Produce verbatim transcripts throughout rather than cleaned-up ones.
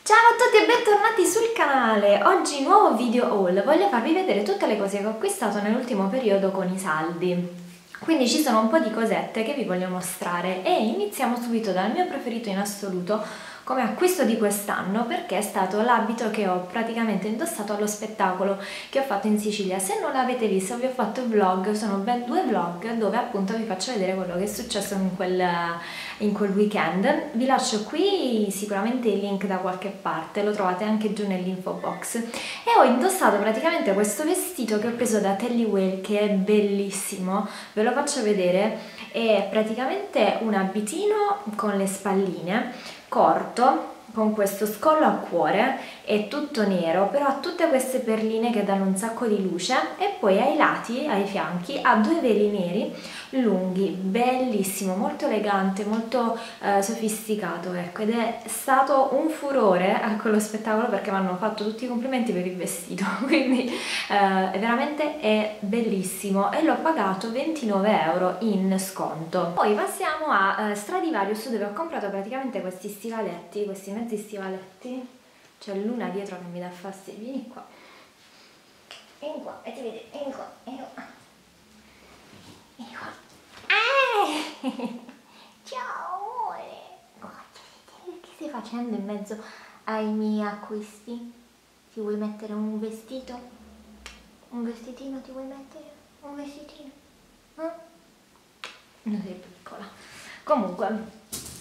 Ciao a tutti e bentornati sul canale. Oggi nuovo video haul. Voglio farvi vedere tutte le cose che ho acquistato nell'ultimo periodo con i saldi. Quindi ci sono un po' di cosette che vi voglio mostrare e iniziamo subito dal mio preferito in assoluto come acquisto di quest'anno, perché è stato l'abito che ho praticamente indossato allo spettacolo che ho fatto in Sicilia. Se non l'avete visto vi ho fatto vlog, sono ben due vlog dove appunto vi faccio vedere quello che è successo in quel, in quel weekend. Vi lascio qui sicuramente il link da qualche parte, lo trovate anche giù nell'info box. E ho indossato praticamente questo vestito che ho preso da Telly Well, che è bellissimo, ve lo faccio vedere. È praticamente un abitino con le spalline corto, con questo scollo a cuore, è tutto nero, però ha tutte queste perline che danno un sacco di luce, e poi ai lati, ai fianchi, ha due veli neri lunghi, bellissimo, molto elegante, molto eh, sofisticato, ecco, ed è stato un furore a quello spettacolo perché mi hanno fatto tutti i complimenti per il vestito, quindi eh, veramente è bellissimo e l'ho pagato ventinove euro in sconto. Poi passiamo a eh, Stradivarius, dove ho comprato praticamente questi stivaletti, questi mezzi stivaletti. C'è Luna dietro che mi dà fastidio, vieni qua, vieni qua e ti vedi, vieni qua, vieni qua, vieni qua. Eh! Ciao amore, guarda, che stai facendo in mezzo ai miei acquisti? Ti vuoi mettere un vestito? Un vestitino ti vuoi mettere? Un vestitino? Eh? Non sei piccola. Comunque,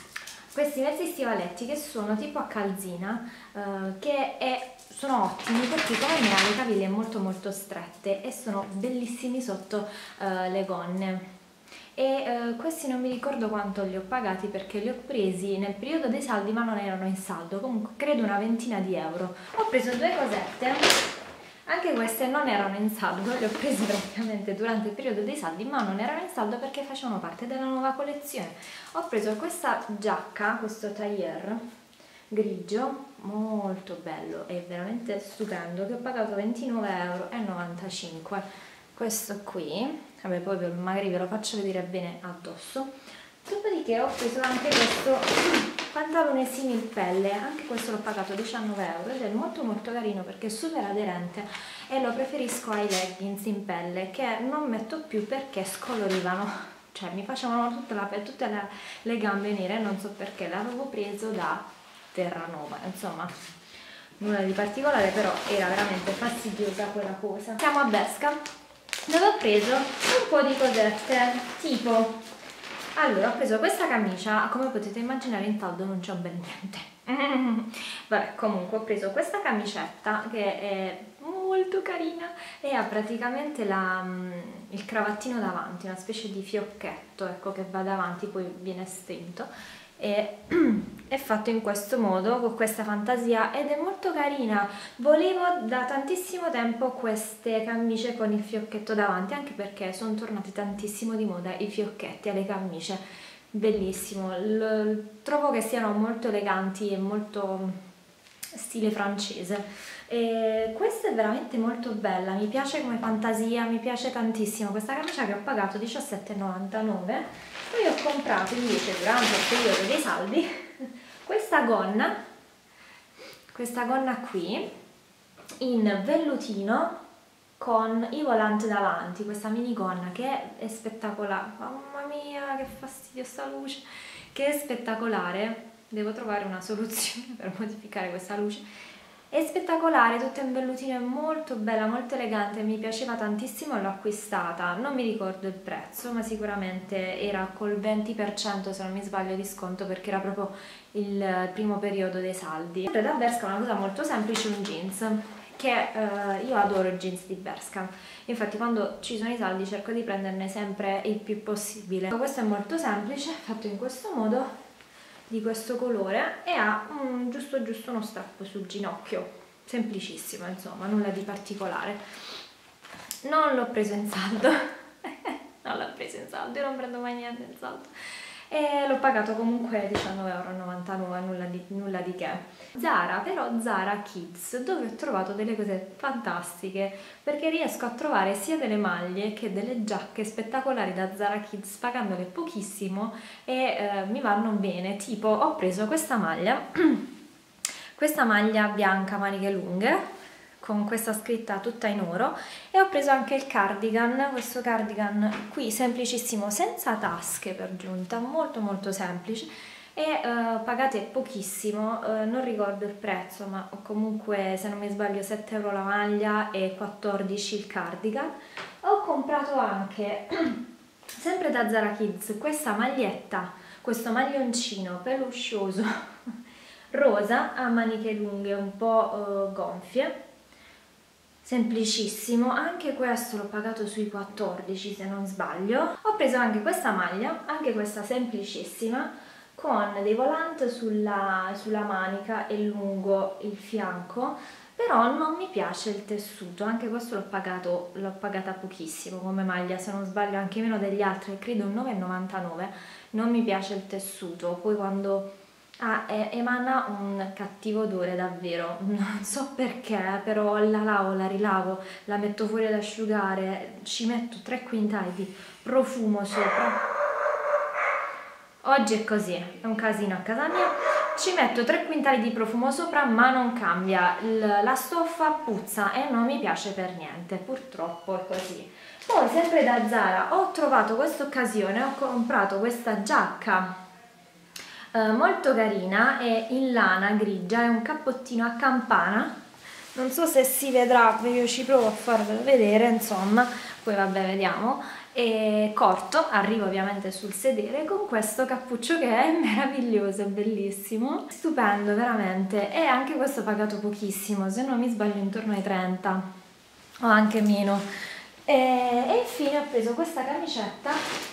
questi mezzi stivaletti che sono tipo a calzina, eh, che è, sono ottimi perché come me ha le caviglie molto molto strette e sono bellissimi sotto eh, le gonne. E eh, questi non mi ricordo quanto li ho pagati perché li ho presi nel periodo dei saldi ma non erano in saldo, comunque credo una ventina di euro. Ho preso due cosette. Anche queste non erano in saldo, le ho prese praticamente durante il periodo dei saldi, ma non erano in saldo perché facevano parte della nuova collezione. Ho preso questa giacca, questo tailleur grigio, molto bello e veramente stupendo, che ho pagato ventinove e novantacinque euro. Questo qui, vabbè, poi magari ve lo faccio vedere bene addosso. Dopodiché ho preso anche questo pantalone simil pelle, anche questo l'ho pagato diciannove euro ed è molto molto carino perché è super aderente e lo preferisco ai leggings in pelle che non metto più perché scolorivano, cioè mi facevano tutta la, tutte le, le gambe nere, non so perché, l'avevo preso da Terranova, insomma nulla di particolare, però era veramente fastidiosa quella cosa. Siamo a Bershka, dove ho preso un po' di cosette, tipo, allora ho preso questa camicia, come potete immaginare in saldo non c'ho ben niente. Vabbè, comunque ho preso questa camicetta che è molto carina e ha praticamente la, il cravattino davanti, una specie di fiocchetto, ecco, che va davanti, poi viene stento. E è fatto in questo modo, con questa fantasia, ed è molto carina. Volevo da tantissimo tempo queste camicie con il fiocchetto davanti, anche perché sono tornati tantissimo di moda i fiocchetti alle camicie, bellissimo. L trovo che siano molto eleganti e molto stile francese. E questa è veramente molto bella, mi piace come fantasia, mi piace tantissimo questa camicia che ho pagato diciassette e novantanove. Poi ho comprato invece durante il periodo dei saldi questa gonna, questa gonna qui in vellutino con i volanti davanti, questa mini gonna che è spettacolare. Mamma mia, che fastidio sta luce, che è spettacolare. Devo trovare una soluzione per modificare questa luce. È spettacolare, tutta in vellutino, è molto bella, molto elegante, mi piaceva tantissimo e l'ho acquistata. Non mi ricordo il prezzo, ma sicuramente era col venti per cento se non mi sbaglio di sconto, perché era proprio il primo periodo dei saldi. Sempre da Bershka una cosa molto semplice, un jeans, che eh, io adoro i jeans di Bershka, infatti quando ci sono i saldi cerco di prenderne sempre il più possibile. Questo è molto semplice, fatto in questo modo, di questo colore, e ha un, giusto giusto uno strappo sul ginocchio, semplicissimo, insomma, nulla di particolare. Non l'ho preso in saldo non l'ho preso in saldo, io non prendo mai niente in saldo, e l'ho pagato comunque diciannove e novantanove euro, nulla di, nulla di che. Zara, però Zara Kids, dove ho trovato delle cose fantastiche, perché riesco a trovare sia delle maglie che delle giacche spettacolari da Zara Kids pagandole pochissimo e eh, mi vanno bene. Tipo ho preso questa maglia questa maglia bianca maniche lunghe con questa scritta tutta in oro, e ho preso anche il cardigan, questo cardigan qui semplicissimo, senza tasche per giunta, molto molto semplice, e uh, pagate pochissimo, uh, non ricordo il prezzo, ma comunque se non mi sbaglio sette euro la maglia e quattordici il cardigan. Ho comprato anche sempre da Zara Kids questa maglietta, questo maglioncino peluscioso rosa a maniche lunghe un po' uh, gonfie, semplicissimo, anche questo l'ho pagato sui quattordici se non sbaglio. Ho preso anche questa maglia, anche questa semplicissima, con dei volant sulla, sulla manica e lungo il fianco, però non mi piace il tessuto, anche questo l'ho pagato, l'ho pagata pochissimo come maglia, se non sbaglio anche meno degli altri, credo nove e novantanove. Non mi piace il tessuto, poi quando ah, emana un cattivo odore davvero, non so perché, però la lavo, la rilavo, la metto fuori ad asciugare, ci metto tre quintali di profumo sopra. Oggi è così, è un casino a casa mia, ci metto tre quintali di profumo sopra ma non cambia, la stoffa puzza e non mi piace per niente, purtroppo è così. Poi sempre da Zara ho trovato questa occasione, ho comprato questa giacca eh, molto carina, è in lana grigia, è un cappottino a campana, non so se si vedrà, io ci provo a farvelo vedere, insomma, poi vabbè vediamo. E corto, arrivo ovviamente sul sedere con questo cappuccio che è meraviglioso, bellissimo, stupendo veramente, e anche questo pagato pochissimo, se non mi sbaglio intorno ai trenta o anche meno. E, e infine ho preso questa camicetta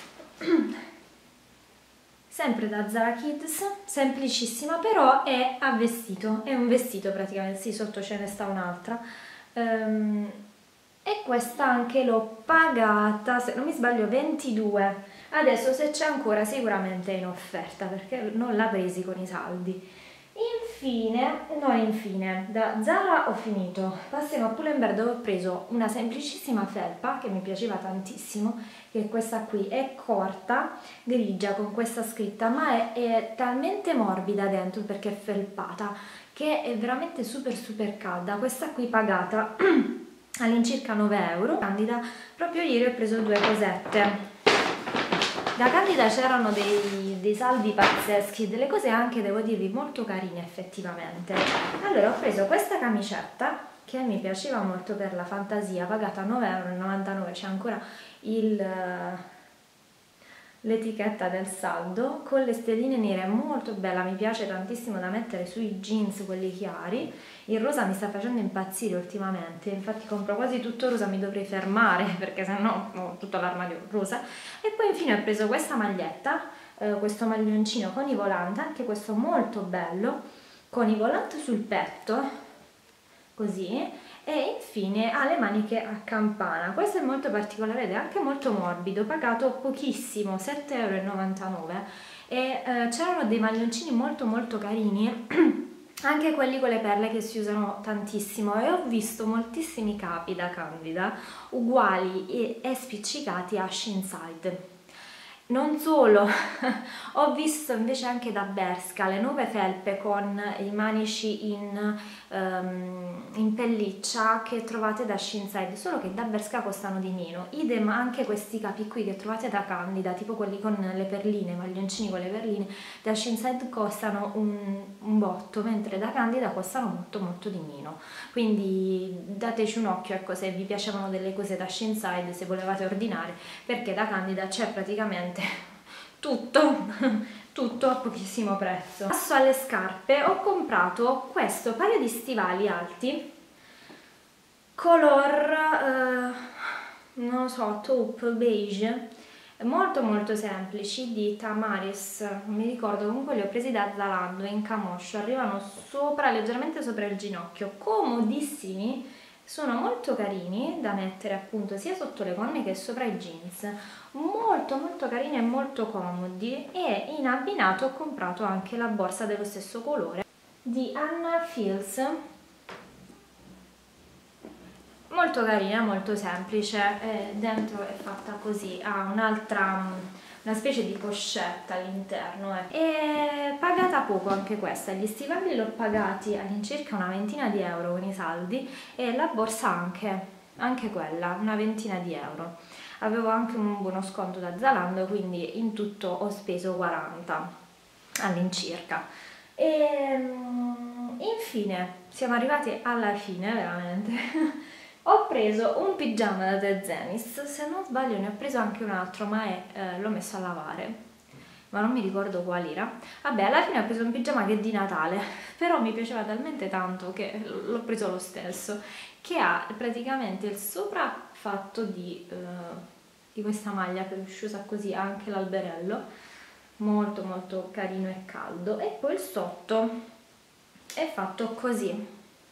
sempre da Zara Kids, semplicissima, però è a vestito, è un vestito praticamente, sì, sotto ce ne sta un'altra. Um, E questa anche l'ho pagata, se non mi sbaglio, ventidue. Adesso se c'è ancora sicuramente è in offerta perché non l'ha presi con i saldi. Infine, no infine, da Zara ho finito. Passiamo a Pull&Bear dove ho preso una semplicissima felpa che mi piaceva tantissimo, che è questa qui, è corta, grigia con questa scritta, ma è, è talmente morbida dentro perché è felpata che è veramente super super calda. Questa qui pagata all'incirca nove euro. Candida, proprio ieri ho preso due cosette. Da Candida c'erano dei, dei saldi pazzeschi, delle cose anche, devo dirvi, molto carine effettivamente. Allora ho preso questa camicetta che mi piaceva molto per la fantasia, pagata nove euro e novantanove, c'è ancora il... l'etichetta del saldo, con le stelline nere, molto bella, mi piace tantissimo da mettere sui jeans, quelli chiari. Il rosa mi sta facendo impazzire ultimamente, infatti compro quasi tutto rosa, mi dovrei fermare perché sennò ho tutto l'armadio rosa. E poi infine ho preso questa maglietta, eh, questo maglioncino con i volant, anche questo molto bello, con i volant sul petto, così, e infine ha le maniche a campana. Questo è molto particolare ed è anche molto morbido, pagato pochissimo, sette e novantanove euro, e eh, c'erano dei maglioncini molto molto carini anche quelli con le perle che si usano tantissimo, e ho visto moltissimi capi da Candida uguali e, e spiccicati a Shinside. Non solo, ho visto invece anche da Bershka le nuove felpe con i manici in, um, in pelliccia che trovate da Shinside, solo che da Bershka costano di meno. Idem anche questi capi qui che trovate da Candida, tipo quelli con le perline, maglioncini con le perline, da Shinside costano un, un botto, mentre da Candida costano molto molto di meno. Quindi dateci un occhio, ecco, se vi piacevano delle cose da Shinside, se volevate ordinare, perché da Candida c'è praticamente tutto, tutto a pochissimo prezzo. Passo alle scarpe, ho comprato questo paio di stivali alti, color, eh, non lo so, taupe, beige, molto molto semplici, di Tamaris, non mi ricordo, comunque li ho presi da Zalando in camoscio, arrivano sopra, leggermente sopra il ginocchio, comodissimi. Sono molto carini da mettere appunto sia sotto le gonne che sopra i jeans, molto molto carini e molto comodi. E in abbinato ho comprato anche la borsa dello stesso colore di Anna Fils, molto carina, molto semplice, e dentro è fatta così, ha un'altra, una specie di pochette all'interno, eh. E pagata costa poco anche questa, gli stivali l'ho pagati all'incirca una ventina di euro con i saldi e la borsa anche, anche quella, una ventina di euro. Avevo anche un buono sconto da Zalando, quindi in tutto ho speso quaranta all'incirca. E infine siamo arrivati alla fine, veramente. Ho preso un pigiama da The Zenith, se non sbaglio ne ho preso anche un altro, ma è, eh, l'ho messo a lavare, ma non mi ricordo qual era. Vabbè, alla fine ho preso un pigiama che è di Natale, però mi piaceva talmente tanto che l'ho preso lo stesso, che ha praticamente il sopra fatto di, eh, di questa maglia pelusciosa così, anche l'alberello, molto molto carino e caldo, e poi il sotto è fatto così,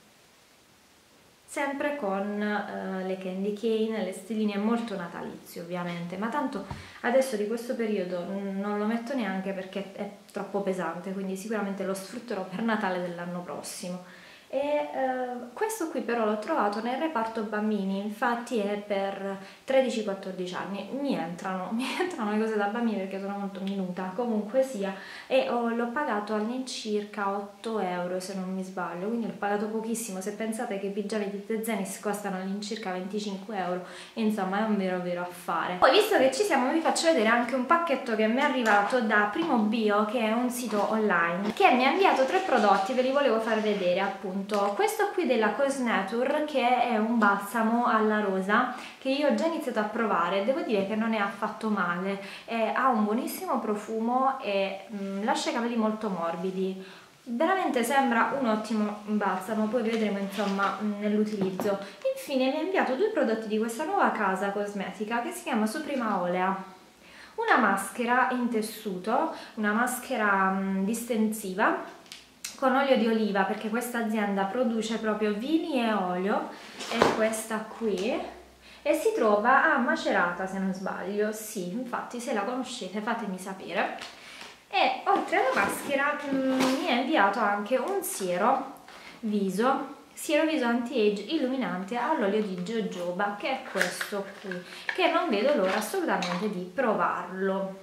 sempre con uh, le candy cane, le stelline, molto natalizio ovviamente, ma tanto adesso di questo periodo non lo metto neanche perché è troppo pesante, quindi sicuramente lo sfrutterò per Natale dell'anno prossimo. E uh, questo qui però l'ho trovato nel reparto bambini, infatti è per tredici quattordici anni, mi entrano, mi entrano le cose da bambini perché sono molto minuta, comunque sia, e oh, l'ho pagato all'incirca otto euro se non mi sbaglio, quindi l'ho pagato pochissimo. Se pensate che i pigiami di The Zenith costano all'incirca venticinque euro, insomma è un vero vero affare. Poi, visto che ci siamo, vi faccio vedere anche un pacchetto che mi è arrivato da Primo Bio, che è un sito online, che mi ha inviato tre prodotti, ve li volevo far vedere appunto. Questo qui della Cosnature, che è un balsamo alla rosa, che io ho già iniziato a provare, devo dire che non è affatto male, eh, ha un buonissimo profumo e mh, lascia i capelli molto morbidi, veramente sembra un ottimo balsamo, poi vedremo insomma nell'utilizzo. Infine mi ha inviato due prodotti di questa nuova casa cosmetica che si chiama Suprema Olea, una maschera in tessuto, una maschera mh, distensiva con olio di oliva, perché questa azienda produce proprio vini e olio, è questa qui, e si trova a Macerata se non sbaglio, sì, infatti se la conoscete fatemi sapere. E oltre alla maschera mh, mi ha inviato anche un siero viso, siero viso anti-age illuminante all'olio di jojoba, che è questo qui, che non vedo l'ora assolutamente di provarlo.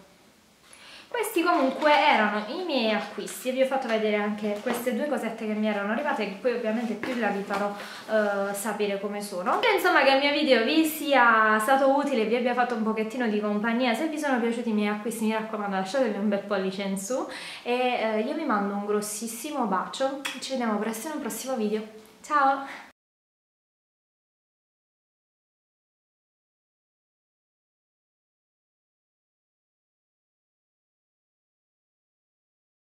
Questi comunque erano i miei acquisti e vi ho fatto vedere anche queste due cosette che mi erano arrivate, che poi ovviamente più là vi farò uh, sapere come sono. Spero insomma che il mio video vi sia stato utile e vi abbia fatto un pochettino di compagnia. Se vi sono piaciuti i miei acquisti, mi raccomando, lasciatemi un bel pollice in su e uh, io vi mando un grossissimo bacio, ci vediamo presto in un prossimo video. Ciao!